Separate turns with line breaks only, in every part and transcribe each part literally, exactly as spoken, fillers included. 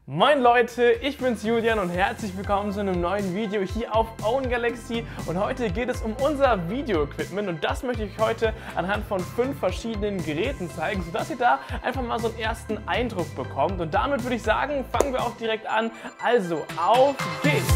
Moin Leute, ich bin's Julian und herzlich willkommen zu einem neuen Video hier auf Own Galaxy. Und heute geht es um unser Video-Equipment und das möchte ich heute anhand von fünf verschiedenen Geräten zeigen, sodass ihr da einfach mal so einen ersten Eindruck bekommt. Und damit würde ich sagen, fangen wir auch direkt an. Also, auf geht's!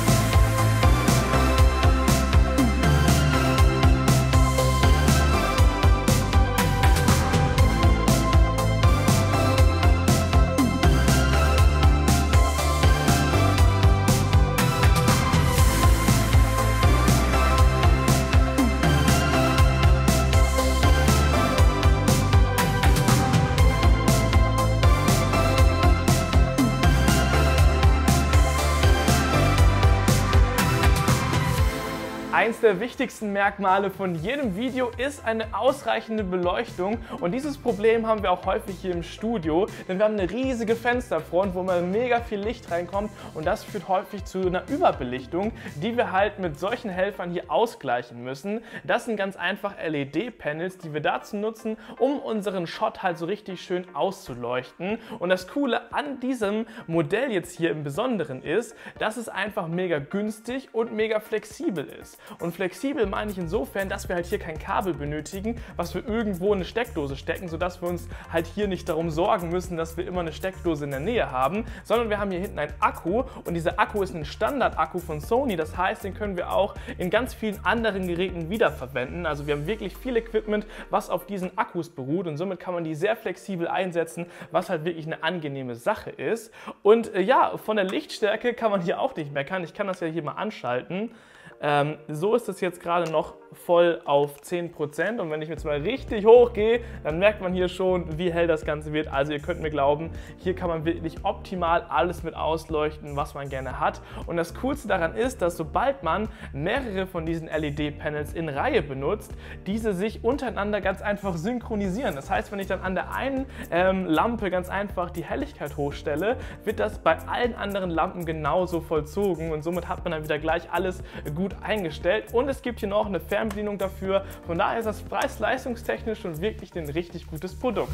Eins der wichtigsten Merkmale von jedem Video ist eine ausreichende Beleuchtung und dieses Problem haben wir auch häufig hier im Studio, denn wir haben eine riesige Fensterfront, wo mal mega viel Licht reinkommt und das führt häufig zu einer Überbelichtung, die wir halt mit solchen Helfern hier ausgleichen müssen. Das sind ganz einfach L E D-Panels, die wir dazu nutzen, um unseren Shot halt so richtig schön auszuleuchten. Und das Coole an diesem Modell jetzt hier im Besonderen ist, dass es einfach mega günstig und mega flexibel ist. Und flexibel meine ich insofern, dass wir halt hier kein Kabel benötigen, was wir irgendwo in eine Steckdose stecken, sodass wir uns halt hier nicht darum sorgen müssen, dass wir immer eine Steckdose in der Nähe haben, sondern wir haben hier hinten einen Akku und dieser Akku ist ein Standard-Akku von Sony, das heißt, den können wir auch in ganz vielen anderen Geräten wiederverwenden. Also wir haben wirklich viel Equipment, was auf diesen Akkus beruht und somit kann man die sehr flexibel einsetzen, was halt wirklich eine angenehme Sache ist. Und äh, ja, von der Lichtstärke kann man hier auch nicht meckern. Ich kann das ja hier mal anschalten. Ähm, so ist es jetzt gerade noch voll auf zehn Prozent und wenn ich jetzt mal richtig hoch gehe, dann merkt man hier schon, wie hell das Ganze wird. Also ihr könnt mir glauben, hier kann man wirklich optimal alles mit ausleuchten, was man gerne hat. Und das Coolste daran ist, dass sobald man mehrere von diesen L E D-Panels in Reihe benutzt, diese sich untereinander ganz einfach synchronisieren. Das heißt, wenn ich dann an der einen ähm, Lampe ganz einfach die Helligkeit hochstelle, wird das bei allen anderen Lampen genauso vollzogen und somit hat man dann wieder gleich alles gut eingestellt und es gibt hier noch eine Fernbedienung dafür. Von daher ist das preis-leistungstechnisch schon wirklich ein richtig gutes Produkt.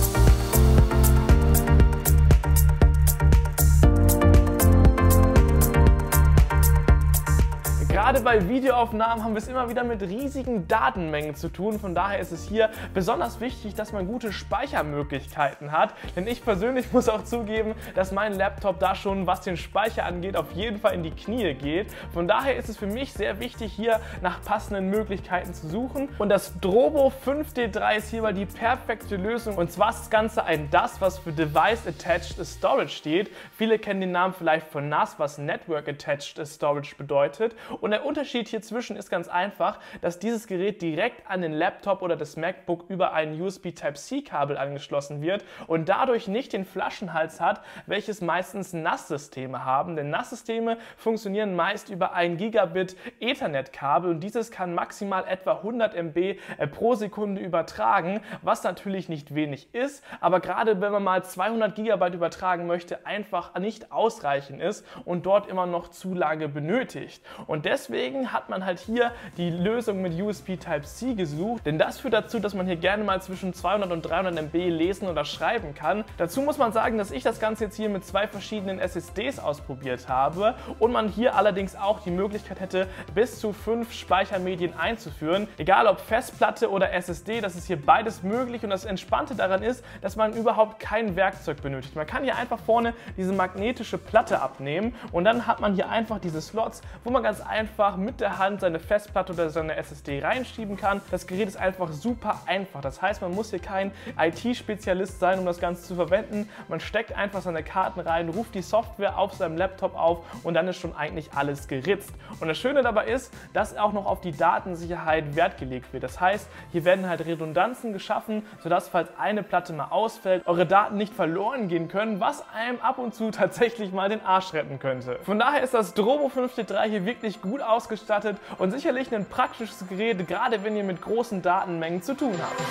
Gerade bei Videoaufnahmen haben wir es immer wieder mit riesigen Datenmengen zu tun. Von daher ist es hier besonders wichtig, dass man gute Speichermöglichkeiten hat. Denn ich persönlich muss auch zugeben, dass mein Laptop da schon, was den Speicher angeht, auf jeden Fall in die Knie geht. Von daher ist es für mich sehr wichtig, hier nach passenden Möglichkeiten zu suchen. Und das Drobo fünf D drei ist hierbei die perfekte Lösung. Und zwar ist das Ganze ein D A S, was für Device Attached Storage steht. Viele kennen den Namen vielleicht von N A S, was Network Attached Storage bedeutet. Und der Unterschied hier zwischen ist ganz einfach, dass dieses Gerät direkt an den Laptop oder das MacBook über ein U S B Type C Kabel angeschlossen wird und dadurch nicht den Flaschenhals hat, welches meistens N A S-Systeme haben. Denn N A S-Systeme funktionieren meist über ein Gigabit Ethernet-Kabel und dieses kann maximal etwa hundert Megabyte pro Sekunde übertragen, was natürlich nicht wenig ist, aber gerade wenn man mal zweihundert Gigabyte übertragen möchte, einfach nicht ausreichend ist und dort immer noch zu lange benötigt. Und deswegen hat man halt hier die Lösung mit U S B Type C gesucht, denn das führt dazu, dass man hier gerne mal zwischen zweihundert und dreihundert Megabyte lesen oder schreiben kann. Dazu muss man sagen, dass ich das Ganze jetzt hier mit zwei verschiedenen S S Ds ausprobiert habe und man hier allerdings auch die Möglichkeit hätte, bis zu fünf Speichermedien einzuführen. Egal ob Festplatte oder S S D, das ist hier beides möglich und das Entspannte daran ist, dass man überhaupt kein Werkzeug benötigt. Man kann hier einfach vorne diese magnetische Platte abnehmen und dann hat man hier einfach diese Slots, wo man ganz einfach mit der Hand seine Festplatte oder seine S S D reinschieben kann. Das Gerät ist einfach super einfach. Das heißt, man muss hier kein I T-Spezialist sein, um das Ganze zu verwenden. Man steckt einfach seine Karten rein, ruft die Software auf seinem Laptop auf und dann ist schon eigentlich alles geritzt. Und das Schöne dabei ist, dass auch noch auf die Datensicherheit Wert gelegt wird. Das heißt, hier werden halt Redundanzen geschaffen, sodass, falls eine Platte mal ausfällt, eure Daten nicht verloren gehen können, was einem ab und zu tatsächlich mal den Arsch retten könnte. Von daher ist das Drobo fünf D drei hier wirklich gut ausgestattet und sicherlich ein praktisches Gerät, gerade wenn ihr mit großen Datenmengen zu tun habt.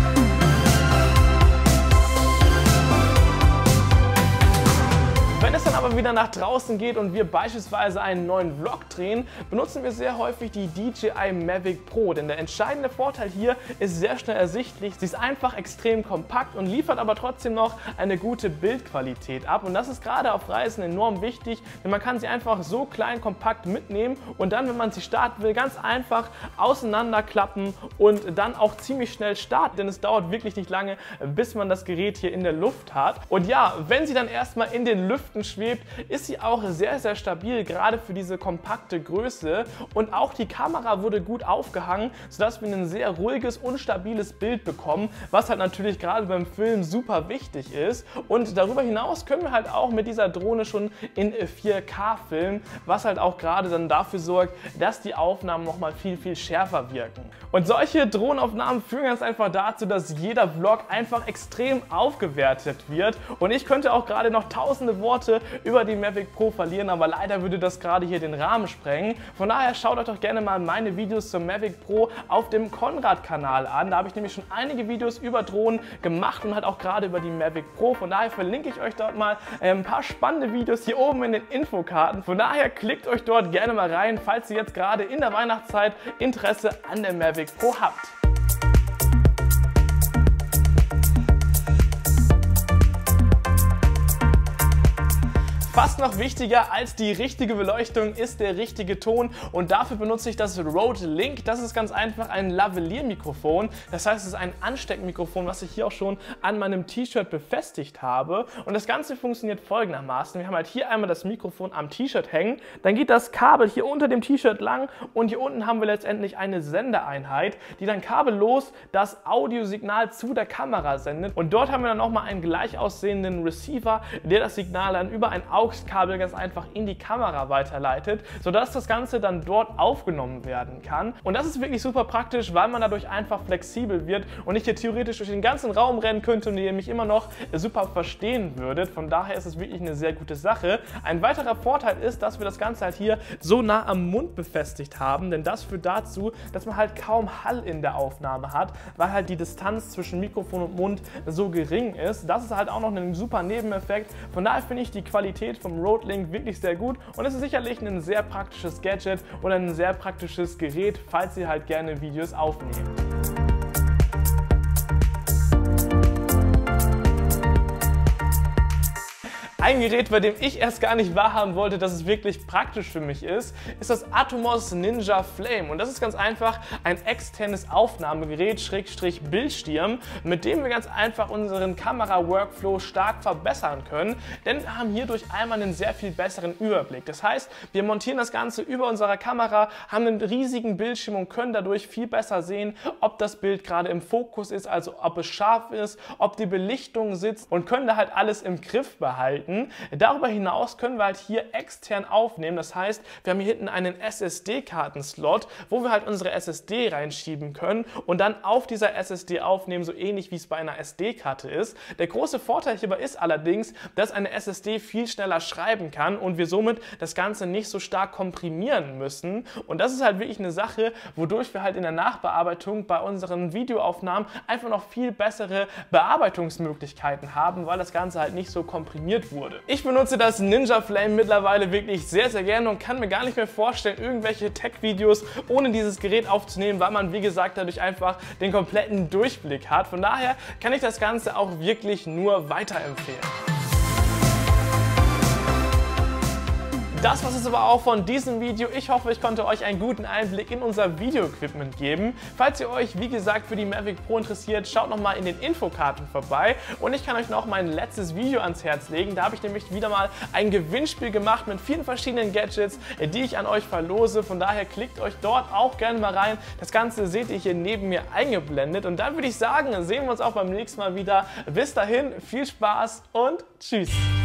Wenn es dann aber wieder nach draußen geht und wir beispielsweise einen neuen Vlog drehen, benutzen wir sehr häufig die D J I Mavic Pro, denn der entscheidende Vorteil hier ist sehr schnell ersichtlich. Sie ist einfach extrem kompakt und liefert aber trotzdem noch eine gute Bildqualität ab und das ist gerade auf Reisen enorm wichtig, denn man kann sie einfach so klein kompakt mitnehmen und dann, wenn man sie starten will, ganz einfach auseinanderklappen und dann auch ziemlich schnell starten, denn es dauert wirklich nicht lange, bis man das Gerät hier in der Luft hat. Und ja, wenn sie dann erstmal in den Lüften schwebt, ist sie auch sehr, sehr stabil, gerade für diese kompakte Größe. Und auch die Kamera wurde gut aufgehangen, sodass wir ein sehr ruhiges und stabiles Bild bekommen, was halt natürlich gerade beim Film super wichtig ist. Und darüber hinaus können wir halt auch mit dieser Drohne schon in vier K filmen, was halt auch gerade dann dafür sorgt, dass die Aufnahmen nochmal viel, viel schärfer wirken. Und solche Drohnenaufnahmen führen ganz einfach dazu, dass jeder Vlog einfach extrem aufgewertet wird. Und ich könnte auch gerade noch tausende Worte über die Mavic Pro verlieren, aber leider würde das gerade hier den Rahmen sprengen. Von daher schaut euch doch gerne mal meine Videos zur Mavic Pro auf dem Konrad-Kanal an. Da habe ich nämlich schon einige Videos über Drohnen gemacht und halt auch gerade über die Mavic Pro. Von daher verlinke ich euch dort mal ein paar spannende Videos hier oben in den Infokarten. Von daher klickt euch dort gerne mal rein, falls ihr jetzt gerade in der Weihnachtszeit Interesse an der Mavic Pro habt. Fast noch wichtiger als die richtige Beleuchtung ist der richtige Ton und dafür benutze ich das Rode Link. Das ist ganz einfach ein Lavalier-Mikrofon. Das heißt, es ist ein Ansteckmikrofon, was ich hier auch schon an meinem T-Shirt befestigt habe. Und das Ganze funktioniert folgendermaßen. Wir haben halt hier einmal das Mikrofon am T-Shirt hängen. Dann geht das Kabel hier unter dem T-Shirt lang und hier unten haben wir letztendlich eine Sendeeinheit, die dann kabellos das Audiosignal zu der Kamera sendet. Und dort haben wir dann nochmal einen gleich aussehenden Receiver, der das Signal dann über ein A U X-Kabel ganz einfach in die Kamera weiterleitet, sodass das Ganze dann dort aufgenommen werden kann. Und das ist wirklich super praktisch, weil man dadurch einfach flexibel wird und ich hier theoretisch durch den ganzen Raum rennen könnte und ihr mich immer noch super verstehen würdet. Von daher ist es wirklich eine sehr gute Sache. Ein weiterer Vorteil ist, dass wir das Ganze halt hier so nah am Mund befestigt haben, denn das führt dazu, dass man halt kaum Hall in der Aufnahme hat, weil halt die Distanz zwischen Mikrofon und Mund so gering ist. Das ist halt auch noch ein super Nebeneffekt. Von daher finde ich die Qualität vom Rode Link wirklich sehr gut und es ist sicherlich ein sehr praktisches Gadget oder ein sehr praktisches Gerät, falls ihr halt gerne Videos aufnehmt. Ein Gerät, bei dem ich erst gar nicht wahrhaben wollte, dass es wirklich praktisch für mich ist, ist das Atomos Ninja Flame. Und das ist ganz einfach ein externes Aufnahmegerät, Schrägstrich Bildschirm, mit dem wir ganz einfach unseren Kamera-Workflow stark verbessern können, denn wir haben hierdurch einmal einen sehr viel besseren Überblick. Das heißt, wir montieren das Ganze über unserer Kamera, haben einen riesigen Bildschirm und können dadurch viel besser sehen, ob das Bild gerade im Fokus ist, also ob es scharf ist, ob die Belichtung sitzt und können da halt alles im Griff behalten. Darüber hinaus können wir halt hier extern aufnehmen, das heißt, wir haben hier hinten einen S S D-Karten-Slot, wo wir halt unsere S S D reinschieben können und dann auf dieser S S D aufnehmen, so ähnlich wie es bei einer S D-Karte ist. Der große Vorteil hierbei ist allerdings, dass eine S S D viel schneller schreiben kann und wir somit das Ganze nicht so stark komprimieren müssen. Und das ist halt wirklich eine Sache, wodurch wir halt in der Nachbearbeitung bei unseren Videoaufnahmen einfach noch viel bessere Bearbeitungsmöglichkeiten haben, weil das Ganze halt nicht so komprimiert wurde. Ich benutze das Ninja Flame mittlerweile wirklich sehr, sehr gerne und kann mir gar nicht mehr vorstellen, irgendwelche Tech-Videos ohne dieses Gerät aufzunehmen, weil man, wie gesagt, dadurch einfach den kompletten Durchblick hat. Von daher kann ich das Ganze auch wirklich nur weiterempfehlen. Das war es aber auch von diesem Video. Ich hoffe, ich konnte euch einen guten Einblick in unser Video-Equipment geben. Falls ihr euch, wie gesagt, für die Mavic Pro interessiert, schaut nochmal in den Infokarten vorbei. Und ich kann euch noch mein letztes Video ans Herz legen. Da habe ich nämlich wieder mal ein Gewinnspiel gemacht mit vielen verschiedenen Gadgets, die ich an euch verlose. Von daher klickt euch dort auch gerne mal rein. Das Ganze seht ihr hier neben mir eingeblendet. Und dann würde ich sagen, sehen wir uns auch beim nächsten Mal wieder. Bis dahin, viel Spaß und tschüss!